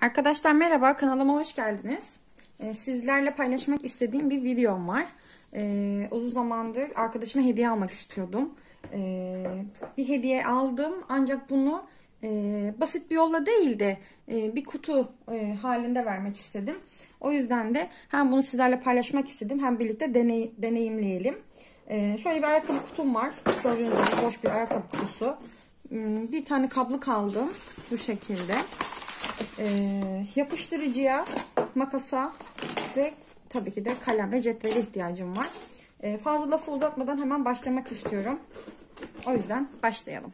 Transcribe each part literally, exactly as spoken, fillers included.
Arkadaşlar merhaba, kanalıma hoş geldiniz. Ee, sizlerle paylaşmak istediğim bir videom var. Ee, uzun zamandır arkadaşıma hediye almak istiyordum. Ee, bir hediye aldım ancak bunu e, basit bir yolla değil de e, bir kutu e, halinde vermek istedim. O yüzden de hem bunu sizlerle paylaşmak istedim hem birlikte deney, deneyimleyelim. Ee, şöyle bir ayakkabı kutum var. Gördüğünüz gibi boş bir ayakkabı kutusu. Bir tane kablo aldım bu şekilde. Ee, yapıştırıcıya, makasa ve tabii ki de kalem ve cetvele ihtiyacım var. Ee, fazla lafı uzatmadan hemen başlamak istiyorum. O yüzden başlayalım.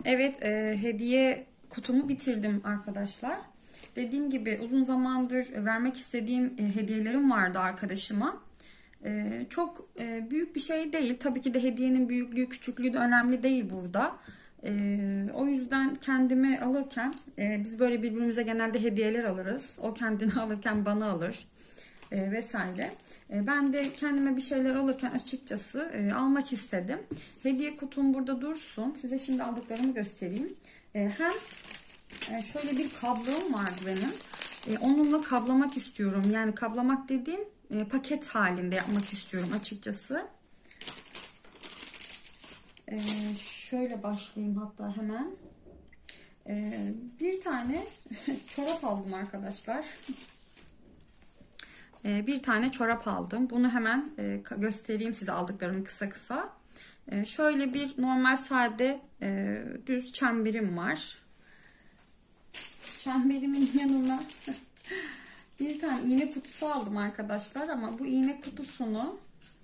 Evet, e, hediye kutumu bitirdim arkadaşlar. Dediğim gibi uzun zamandır vermek istediğim e, hediyelerim vardı arkadaşıma. E, çok e, büyük bir şey değil. Tabii ki de hediyenin büyüklüğü, küçüklüğü de önemli değil burada. E, o yüzden kendime alırken e, biz böyle birbirimize genelde hediyeler alırız. O kendini alırken bana alır. E, vesaire. E, ben de kendime bir şeyler alırken açıkçası e, almak istedim. Hediye kutum burada dursun. Size şimdi aldıklarımı göstereyim. E, hem e, şöyle bir kablom vardı benim. E, onunla kablamak istiyorum. Yani kablamak dediğim e, paket halinde yapmak istiyorum açıkçası. E, şöyle başlayayım hatta hemen. E, bir tane çorap aldım arkadaşlar. Bir tane çorap aldım. Bunu hemen göstereyim size aldıklarımı kısa kısa. Şöyle bir normal sade düz çemberim var. Çemberimin yanına bir tane iğne kutusu aldım arkadaşlar. Ama bu iğne kutusunu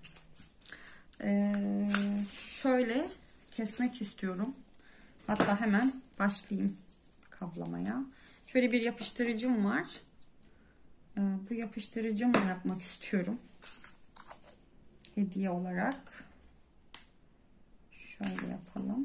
şöyle kesmek istiyorum. Hatta hemen başlayayım kablamaya. Şöyle bir yapıştırıcım var. Bu yapıştırıcımla yapmak istiyorum. Hediye olarak. Şöyle yapalım.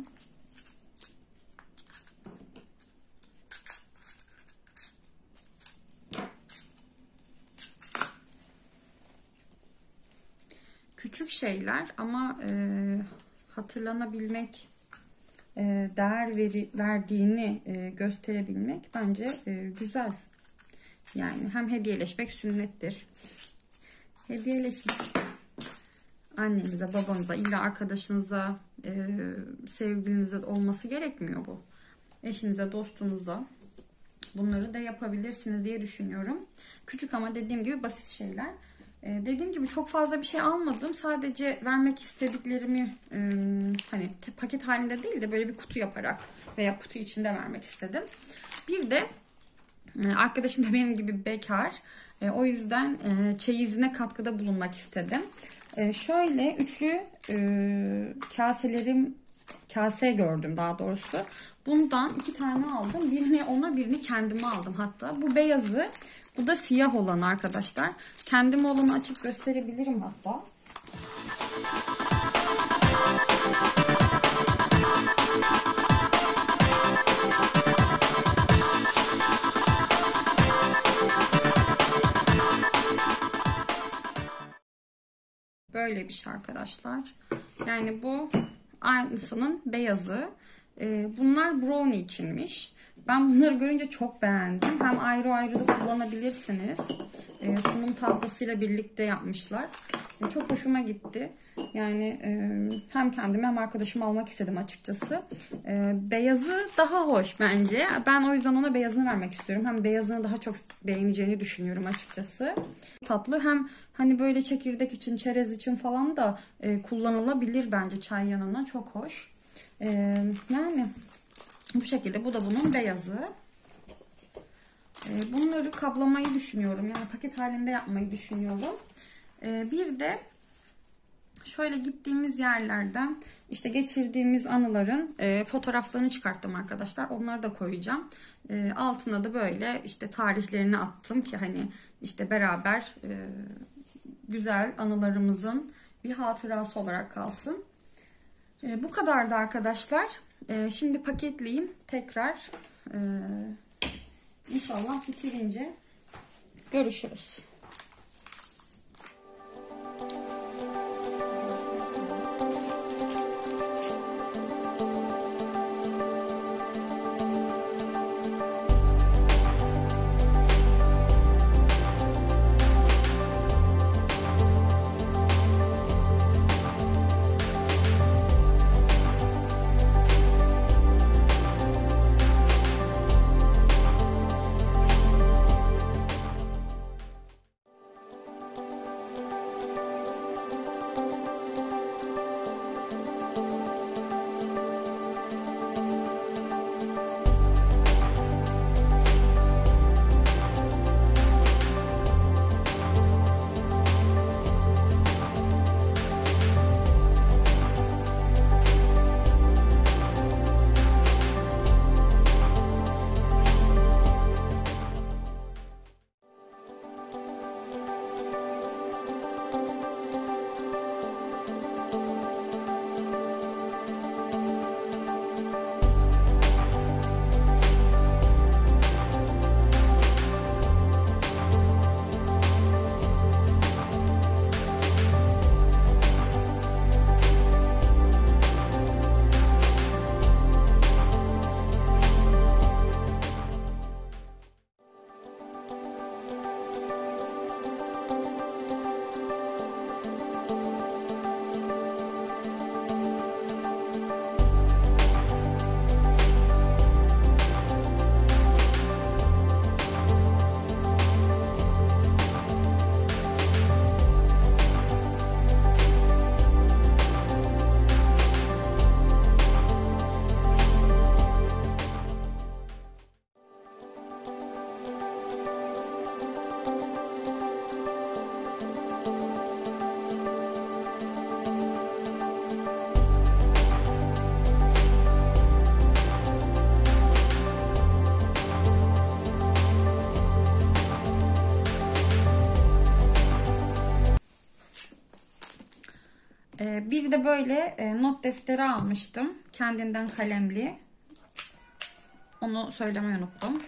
Küçük şeyler ama e, hatırlanabilmek, e, değer veri, verdiğini e, gösterebilmek bence e, güzel. Yani hem hediyeleşmek sünnettir. Hediyeleşin. Annenize, babanıza, illa arkadaşınıza, e, sevgilinize olması gerekmiyor bu. Eşinize, dostunuza bunları da yapabilirsiniz diye düşünüyorum. Küçük ama dediğim gibi basit şeyler. E, dediğim gibi çok fazla bir şey almadım. Sadece vermek istediklerimi e, hani paket halinde değil de böyle bir kutu yaparak veya kutu içinde vermek istedim. Bir de arkadaşım da benim gibi bekar. E, o yüzden e, çeyizine katkıda bulunmak istedim. E, şöyle üçlü e, kaselerim, kase gördüm daha doğrusu. Bundan iki tane aldım. Birini ona, birini kendime aldım hatta. Bu beyazı, bu da siyah olan arkadaşlar. Kendime olanı açıp gösterebilirim hatta. Böyle bir şey arkadaşlar. Yani bu aynısının beyazı. Ee, bunlar brownie içinmiş. Ben bunları görünce çok beğendim. Hem ayrı ayrı da kullanabilirsiniz. Ee, sunum tahtasıyla birlikte yapmışlar. Ee, çok hoşuma gitti. Yani e, hem kendime hem arkadaşıma almak istedim açıkçası. Ee, beyazı daha hoş bence. Ben o yüzden ona beyazını vermek istiyorum. Hem beyazını daha çok beğeneceğini düşünüyorum açıkçası. Tatlı, hem hani böyle çekirdek için, çerez için falan da e, kullanılabilir bence çay yanına. Çok hoş. E, yani bu şekilde, bu da bunun beyazı. E, bunları kablamayı düşünüyorum. Yani paket halinde yapmayı düşünüyorum. E, bir de şöyle gittiğimiz yerlerden işte geçirdiğimiz anıların e, fotoğraflarını çıkarttım arkadaşlar. Onları da koyacağım. E, altına da böyle işte tarihlerini attım ki hani işte beraber e, güzel anılarımızın bir hatırası olarak kalsın. E, bu kadardı arkadaşlar. E, şimdi paketleyeyim tekrar. E, inşallah bitirince görüşürüz. Ee, bir de böyle e, not defteri almıştım. Kendinden kalemli. Onu söylemeyi unuttum.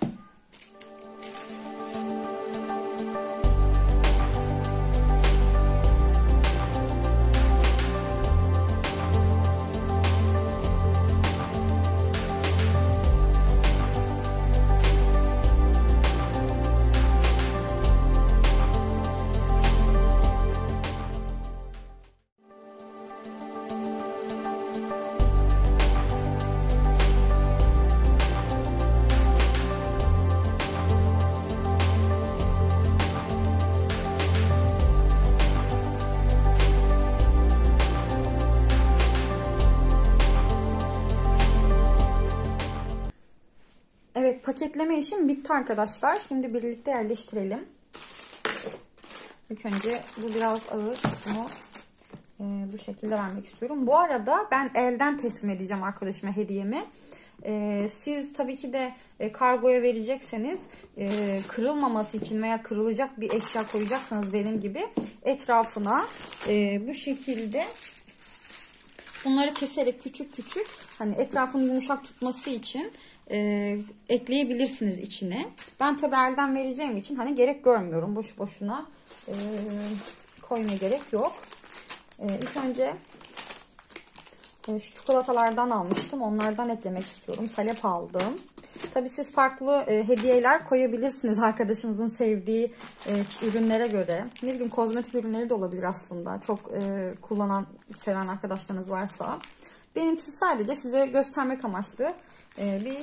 Evet, paketleme işim bitti arkadaşlar. Şimdi birlikte yerleştirelim. İlk önce bu biraz ağır. Bunu e, bu şekilde vermek istiyorum. Bu arada ben elden teslim edeceğim arkadaşıma hediyemi. E, siz tabii ki de e, kargoya verecekseniz e, kırılmaması için veya kırılacak bir eşya koyacaksanız benim gibi etrafına e, bu şekilde bunları keserek küçük küçük hani etrafını yumuşak tutması için e, ekleyebilirsiniz içine. Ben tabii elden vereceğim için hani gerek görmüyorum. Boş boşuna e, koymaya gerek yok. E, ilk önce e, şu çikolatalardan almıştım. Onlardan eklemek istiyorum. Salep aldım. Tabii siz farklı e, hediyeler koyabilirsiniz arkadaşınızın sevdiği e, ürünlere göre. Ne bileyim, kozmetik ürünleri de olabilir aslında. Çok e, kullanan, seven arkadaşlarınız varsa. Benimkisi sadece size göstermek amaçlı e, bir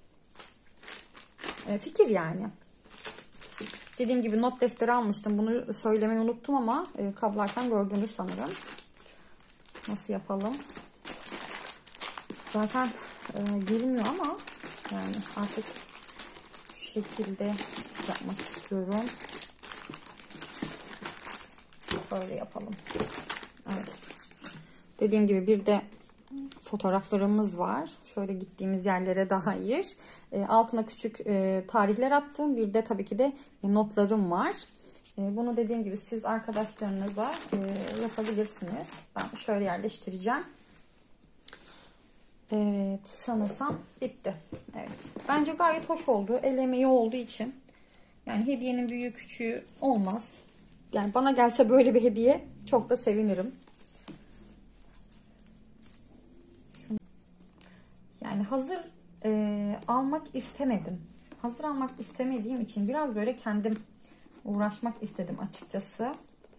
e, fikir yani. Dediğim gibi not defteri almıştım. Bunu söylemeyi unuttum ama e, kablarken gördünüz sanırım. Nasıl yapalım? Zaten e, girmiyor ama yani artık şu şekilde yapmak istiyorum. Böyle yapalım. Evet. Dediğim gibi bir de fotoğraflarımız var. Şöyle gittiğimiz yerlere dair. E, altına küçük e, tarihler attım. Bir de tabii ki de e, notlarım var. E, bunu dediğim gibi siz arkadaşlarınıza e, yapabilirsiniz. Ben şöyle yerleştireceğim. Evet, sanırsam bitti. Evet. Bence gayet hoş oldu. El emeği olduğu için. Yani hediyenin büyüğü küçüğü olmaz. Yani bana gelse böyle bir hediye çok da sevinirim. Yani hazır e, almak istemedim. Hazır almak istemediğim için biraz böyle kendim uğraşmak istedim açıkçası.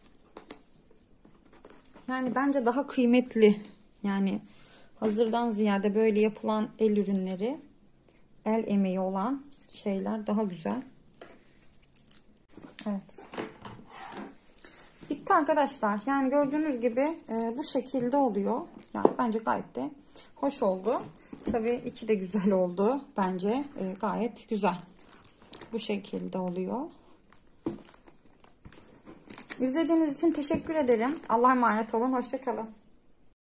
Yani bence daha kıymetli. Yani hazırdan ziyade böyle yapılan el ürünleri, el emeği olan şeyler daha güzel. Evet. Bitti arkadaşlar. Yani gördüğünüz gibi e, bu şekilde oluyor. Yani bence gayet de hoş oldu. Tabii içi de güzel oldu. Bence e, gayet güzel. Bu şekilde oluyor. İzlediğiniz için teşekkür ederim. Allah'a emanet olun. Hoşça kalın.